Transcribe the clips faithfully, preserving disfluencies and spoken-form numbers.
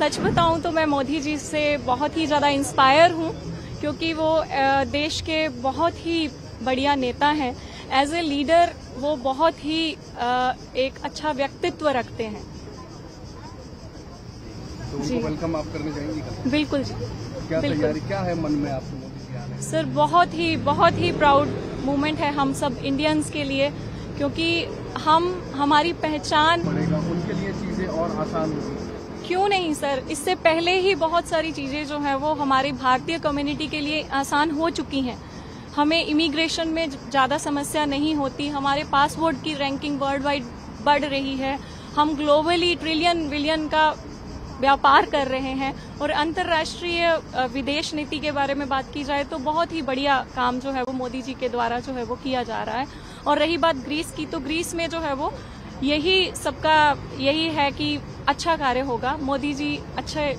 सच बताऊं तो मैं मोदी जी से बहुत ही ज़्यादा इंस्पायर हूं, क्योंकि वो देश के बहुत ही बढ़िया नेता हैं। एज ए लीडर वो बहुत ही एक अच्छा व्यक्तित्व रखते हैं। तो उनको वेलकम आप करने जाएंगी? बिल्कुल जी। क्या बिल्कुल। तैयारी क्या है मन में आपको मोदी जी आने? सर बहुत ही बहुत ही प्राउड मोमेंट है हम सब इंडियंस के लिए, क्योंकि हम हमारी पहचान पड़ेगा उनके लिए चीजें और आसान होगी। क्यों नहीं सर, इससे पहले ही बहुत सारी चीजें जो है वो हमारी भारतीय कम्युनिटी के लिए आसान हो चुकी हैं। हमें इमिग्रेशन में ज्यादा समस्या नहीं होती, हमारे पासपोर्ट की रैंकिंग वर्ल्ड वाइड बढ़ रही है, हम ग्लोबली ट्रिलियन बिलियन का व्यापार कर रहे हैं, और अंतर्राष्ट्रीय विदेश नीति के बारे में बात की जाए तो बहुत ही बढ़िया काम जो है वो मोदी जी के द्वारा जो है वो किया जा रहा है। और रही बात ग्रीस की, तो ग्रीस में जो है वो यही सबका यही है कि अच्छा कार्य होगा। मोदी जी अच्छे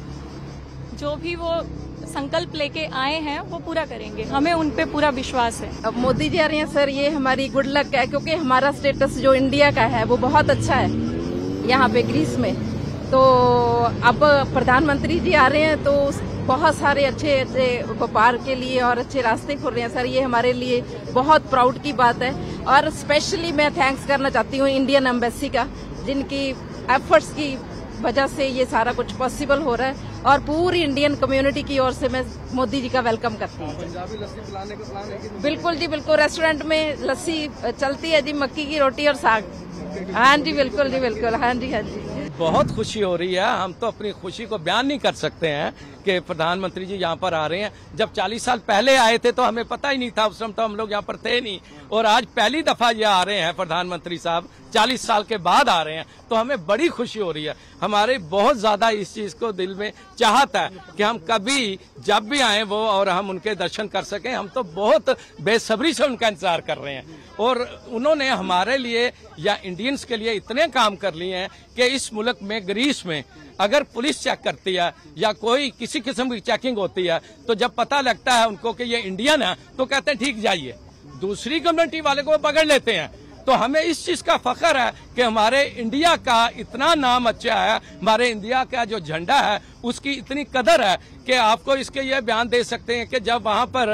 जो भी वो संकल्प लेके आए हैं वो पूरा करेंगे, हमें उन पे पूरा विश्वास है। अब मोदी जी आ रहे हैं सर, ये हमारी गुड लक है, क्योंकि हमारा स्टेटस जो इंडिया का है वो बहुत अच्छा है यहाँ पे ग्रीस में। तो अब प्रधानमंत्री जी आ रहे हैं तो बहुत सारे अच्छे अच्छे व्यापार के लिए और अच्छे रास्ते खुल रहे हैं सर, ये हमारे लिए बहुत प्राउड की बात है। और स्पेशली मैं थैंक्स करना चाहती हूँ इंडियन एम्बेसी का, जिनकी एफर्ट्स की वजह से ये सारा कुछ पॉसिबल हो रहा है, और पूरी इंडियन कम्युनिटी की ओर से मैं मोदी जी का वेलकम करती हूँ। पंजाबी लस्सी पिलाने का प्लान है कि? बिल्कुल जी बिल्कुल, रेस्टोरेंट में लस्सी चलती है जी, मक्की की रोटी और साग। हाँ जी बिल्कुल जी बिल्कुल, हाँ जी हाँ जी। बहुत खुशी हो रही है, हम तो अपनी खुशी को बयान नहीं कर सकते हैं कि प्रधानमंत्री जी यहाँ पर आ रहे हैं। जब चालीस साल पहले आए थे तो हमें पता ही नहीं था, उस समय तो हम लोग यहाँ पर थे नहीं, और आज पहली दफा ये आ रहे हैं प्रधानमंत्री साहब, चालीस साल के बाद आ रहे हैं, तो हमें बड़ी खुशी हो रही है। हमारे बहुत ज्यादा इस चीज को दिल में चाहता है कि हम कभी जब भी आए वो और हम उनके दर्शन कर सकें। हम तो बहुत बेसब्री से उनका इंतजार कर रहे हैं, और उन्होंने हमारे लिए या इंडियंस के लिए इतने काम कर लिए हैं कि इस मुल्क में ग्रीस में अगर पुलिस चेक करती है या कोई किसी किस्म की चेकिंग होती है तो जब पता लगता है उनको कि ये इंडियन है तो कहते हैं ठीक जाइए, दूसरी कम्युनिटी वाले को पकड़ लेते हैं। तो हमें इस चीज का फख्र है कि हमारे इंडिया का इतना नाम अच्छा है, हमारे इंडिया का जो झंडा है उसकी इतनी कदर है कि आपको इसके ये बयान दे सकते हैं कि जब वहां पर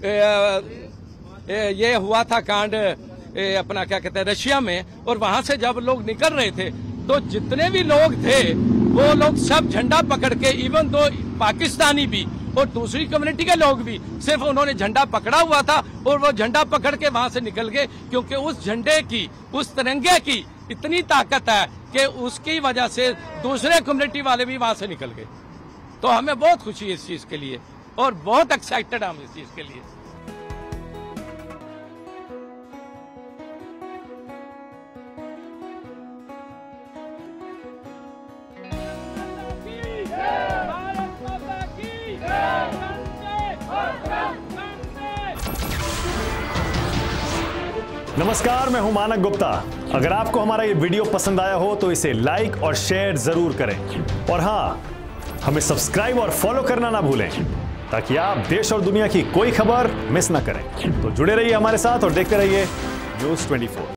ए, ए, ये हुआ था कांड ए, अपना क्या कहते हैं रशिया में, और वहां से जब लोग निकल रहे थे तो जितने भी लोग थे वो लोग सब झंडा पकड़ के, इवन दो पाकिस्तानी भी और दूसरी कम्युनिटी के लोग भी, सिर्फ उन्होंने झंडा पकड़ा हुआ था और वो झंडा पकड़ के वहां से निकल गए, क्योंकि उस झंडे की, उस तिरंगे की इतनी ताकत है कि उसकी वजह से दूसरे कम्युनिटी वाले भी वहां से निकल गए। तो हमें बहुत खुशी है इस चीज के लिए, और बहुत एक्साइटेड हम इस चीज के लिए। नमस्कार, मैं हूं मानक गुप्ता। अगर आपको हमारा ये वीडियो पसंद आया हो तो इसे लाइक और शेयर जरूर करें, और हाँ, हमें सब्सक्राइब और फॉलो करना ना भूलें ताकि आप देश और दुनिया की कोई खबर मिस ना करें। तो जुड़े रहिए हमारे साथ और देखते रहिए न्यूज़ चौबीस।